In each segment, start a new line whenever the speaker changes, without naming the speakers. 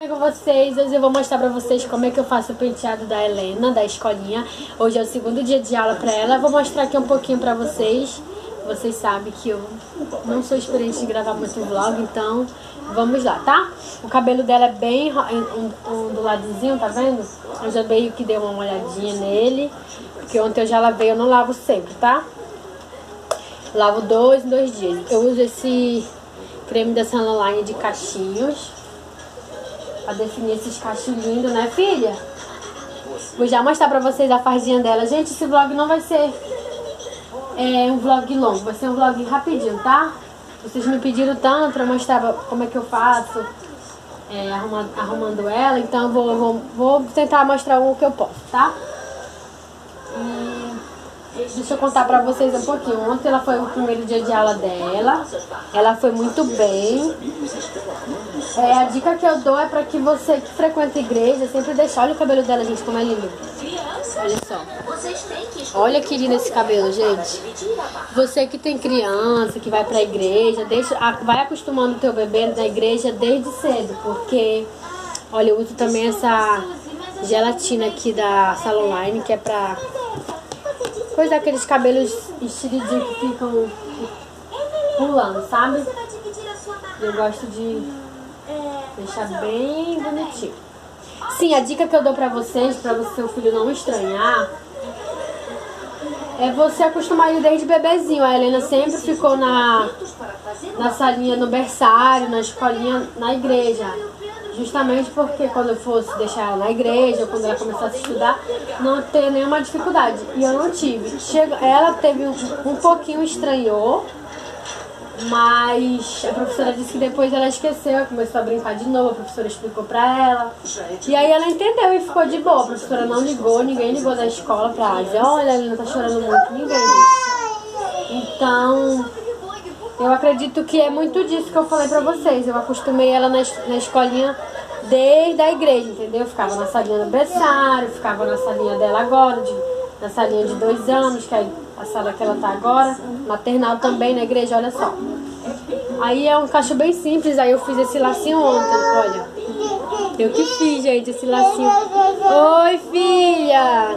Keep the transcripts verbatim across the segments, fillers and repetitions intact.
Com vocês, hoje eu vou mostrar pra vocês como é que eu faço o penteado da Helena, da escolinha. Hoje é o segundo dia de aula pra ela. Eu vou mostrar aqui um pouquinho pra vocês. Vocês sabem que eu não sou experiente de gravar muito vlog, então vamos lá, tá? O cabelo dela é bem onduladozinho, tá vendo? Eu já meio que dei uma olhadinha nele, porque ontem eu já lavei, eu não lavo sempre, tá? Lavo dois em dois dias. Eu uso esse creme da Sunline de cachinhos pra definir esses cachos lindos, né, filha? Vou já mostrar pra vocês a fardinha dela. Gente, esse vlog não vai ser é, um vlog longo, vai ser um vlog rapidinho, tá? Vocês me pediram tanto pra mostrar como é que eu faço é, arrumando, arrumando ela, então eu vou, vou, vou tentar mostrar o que eu posso, tá? E deixa eu contar pra vocês um pouquinho. Ontem ela foi o primeiro dia de aula dela. Ela foi muito bem. É, a dica que eu dou é pra que você que frequenta a igreja sempre deixe... Olha o cabelo dela, gente, como é lindo. Olha só. Olha que lindo esse cabelo, gente. Você que tem criança, que vai pra igreja, deixa, vai acostumando o teu bebê na igreja desde cedo. Porque, olha, eu uso também essa gelatina aqui da Sunline, que é pra... Pois é, aqueles cabelos estilidinhos que ficam pulando, sabe? Eu gosto de deixar bem bonitinho. Sim, a dica que eu dou pra vocês, pra você, seu filho não estranhar, é você acostumar ele desde bebezinho. A Helena sempre ficou na, na salinha, no berçário, na escolinha, na igreja. Justamente porque quando eu fosse deixar ela na igreja, ou quando ela começasse a estudar, não ter nenhuma dificuldade. E eu não tive. Chega, ela teve um, um pouquinho, estranhou, mas a professora disse que depois ela esqueceu, começou a brincar de novo, a professora explicou pra ela. E aí ela entendeu e ficou de boa. A professora não ligou, ninguém ligou da escola pra dizer, olha, a Helena tá chorando muito, ninguém disse. Então... eu acredito que é muito disso que eu falei pra vocês. Eu acostumei ela na, na escolinha desde a igreja, entendeu? Eu ficava na salinha do berçário, ficava na salinha dela agora, de, na salinha de dois anos, que é a sala que ela tá agora. Maternal também na igreja, olha só. Aí é um cacho bem simples, aí eu fiz esse lacinho ontem, olha. Eu que fiz, gente, esse lacinho. Oi, filha!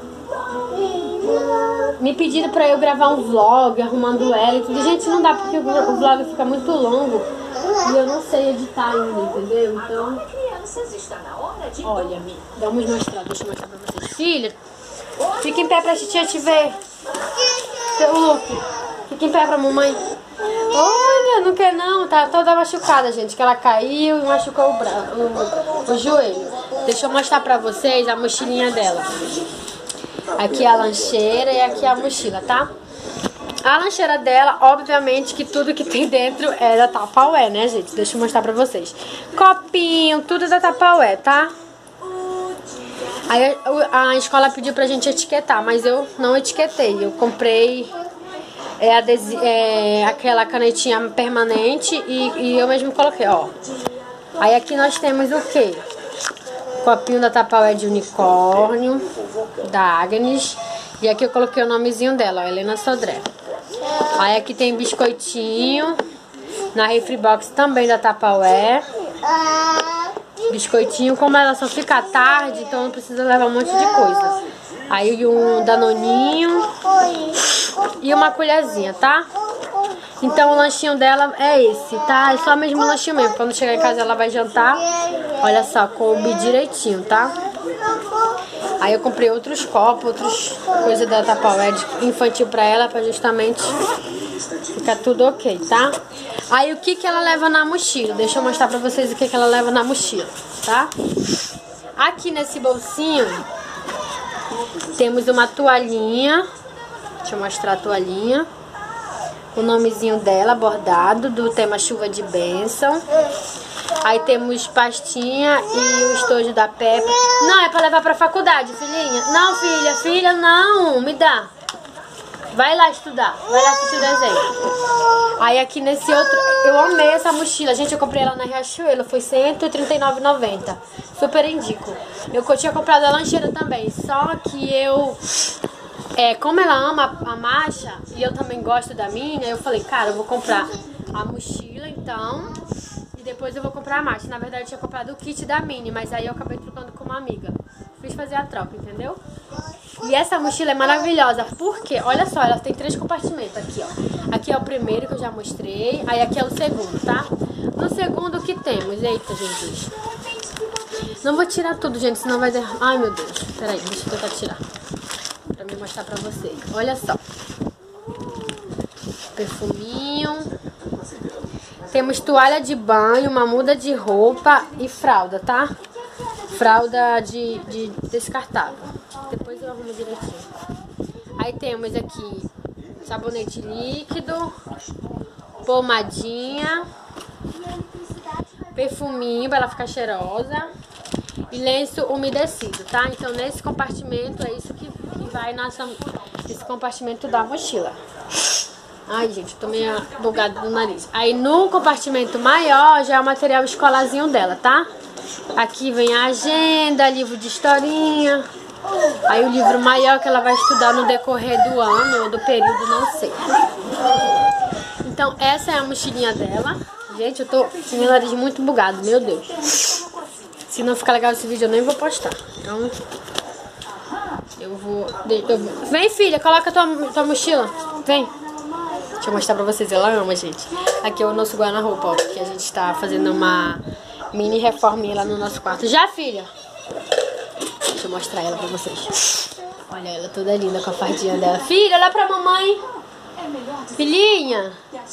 Me pediram pra eu gravar um vlog arrumando ela e tudo. Gente, não dá porque o vlog fica muito longo e eu não sei editar ainda, entendeu? Então, olha, vamos mostrar, deixa eu mostrar pra vocês. Filha, fica em pé pra titia te ver. Seu Luke, fica em pé pra mamãe. Olha, não quer não, tá toda machucada, gente, que ela caiu e machucou o, bra... o, o joelho. Deixa eu mostrar pra vocês a mochilinha dela. Aqui é a lancheira e aqui é a mochila, tá? A lancheira dela, obviamente que tudo que tem dentro é da Tupperware, né, gente? Deixa eu mostrar pra vocês. Copinho, tudo da Tupperware, tá? Aí a escola pediu pra gente etiquetar, mas eu não etiquetei. Eu comprei é, é, aquela canetinha permanente e, e eu mesmo coloquei, ó. Aí aqui nós temos o quê? Copinho da Tupperware de unicórnio, da Agnes. E aqui eu coloquei o nomezinho dela, ó, Helena Sodré. Aí aqui tem biscoitinho. Na Refribox também da Tupperware. Biscoitinho, como ela só fica à tarde, então não precisa levar um monte de coisa. Aí um danoninho. E uma colherzinha, tá? Então o lanchinho dela é esse, tá? É só mesmo o lanchinho mesmo. Quando chegar em casa ela vai jantar. Olha só, coube direitinho, tá? Aí eu comprei outros copos, outras coisas da Tupperware infantil pra ela, pra justamente ficar tudo ok, tá? Aí o que que ela leva na mochila? Deixa eu mostrar pra vocês o que que ela leva na mochila, tá? Aqui nesse bolsinho temos uma toalhinha. Deixa eu mostrar a toalhinha. O nomezinho dela bordado, do tema Chuva de Bênção. Aí temos pastinha e o estojo da Peppa. Não, é pra levar pra faculdade, filhinha. Não, filha, filha, não, me dá. Vai lá estudar, vai lá assistir o desenho. Aí aqui nesse outro, eu amei essa mochila. Gente, eu comprei ela na Riachuelo, foi cento e trinta e nove reais e noventa centavos. Super indico. Eu tinha comprado a lancheira também, só que eu... É, como ela ama a Masha e eu também gosto da minha, eu falei, cara, eu vou comprar a mochila então depois eu vou comprar a marcha. Na verdade eu tinha comprado o kit da Mini, mas aí eu acabei trocando com uma amiga. Fiz fazer a troca, entendeu? E essa mochila é maravilhosa, porque, olha só, ela tem três compartimentos aqui, ó. Aqui é o primeiro que eu já mostrei, aí aqui é o segundo, tá? No segundo o que temos? Eita, Jesus. Não vou tirar tudo, gente, senão vai der... Ai, meu Deus. Peraí, deixa eu tentar tirar. Pra me mostrar pra vocês. Olha só. Perfuminho. Temos toalha de banho, uma muda de roupa e fralda, tá? Fralda de, de descartável. Depois eu arrumo direitinho. Aí temos aqui sabonete líquido, pomadinha, perfuminho pra ela ficar cheirosa e lenço umedecido, tá? Então nesse compartimento é isso que, que vai nessa, nesse compartimento da mochila. Ai, gente, eu tô meio bugada do nariz. Aí no compartimento maior já é o material escolarzinho dela, tá? Aqui vem a agenda, livro de historinha. Aí o livro maior que ela vai estudar no decorrer do ano ou do período, não sei. Então essa é a mochilinha dela. Gente, eu tô com meu nariz muito bugado, meu Deus. Se não ficar legal esse vídeo eu nem vou postar. Então eu vou... Eu vou... Vem, filha, coloca tua, tua mochila. Vem. Deixa eu mostrar pra vocês, ela ama, gente. Aqui é o nosso guarda-roupa, ó, que a gente tá fazendo uma mini reforminha lá no nosso quarto. Já, filha? Deixa eu mostrar ela pra vocês. Olha ela toda linda com a fardinha dela. Filha, olha pra mamãe. Filhinha.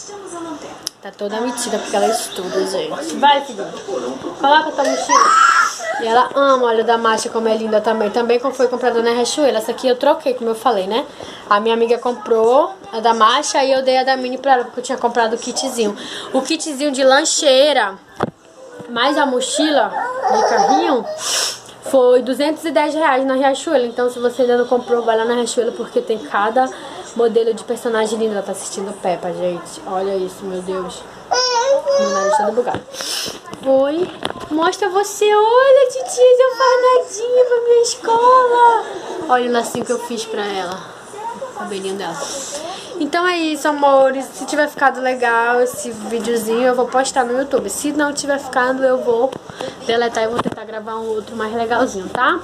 Tá toda metida porque ela estuda, gente. Vai, filhinha. Coloca a tua mochila. E ela ama, olha, da marcha como é linda também. Também como foi comprada na Riachuelo. Essa aqui eu troquei, como eu falei, né? A minha amiga comprou a da marcha e eu dei a da Mini pra ela, porque eu tinha comprado o kitzinho. O kitzinho de lancheira, mais a mochila de carrinho, foi duzentos e dez reais na Riachuelo. Então se você ainda não comprou, vai lá na Riachuelo, porque tem cada modelo de personagem lindo. Ela tá assistindo Peppa, gente. Olha isso, meu Deus. Meu nariz todo bugado. Oi. Mostra você. Olha, titia, seu farnadinho pra minha escola. Olha o lacinho que eu fiz pra ela. O cabelinho dela. Então é isso, amores. Se tiver ficado legal esse videozinho, eu vou postar no YouTube. Se não tiver ficado, eu vou deletar e vou tentar gravar um outro mais legalzinho, tá?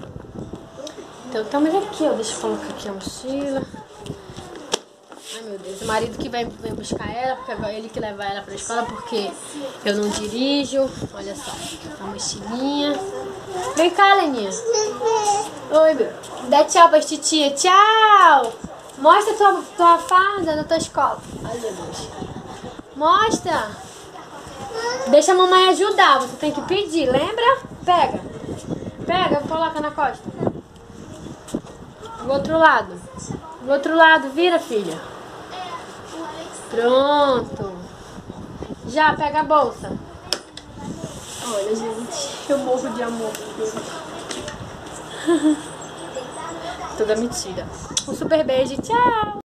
Então estamos aqui, ó. Deixa eu colocar aqui a mochila. Ai, meu Deus. O marido que vem, vem buscar ela, porque é ele que leva ela pra escola, porque eu não dirijo. Olha só, a mochilinha. Vem cá, Leninha. Oi, meu. Dá tchau pra titia. Tchau! Mostra tua, tua farda na tua escola. Ai, Jesus. Mostra. Deixa a mamãe ajudar. Você tem que pedir, lembra? Pega. Pega, coloca na costa. Do outro lado. Do outro lado, vira, filha. Pronto. Já, pega a bolsa. Olha, gente. Eu morro de amor por Deus. Toda mentira. Um super beijo. Tchau.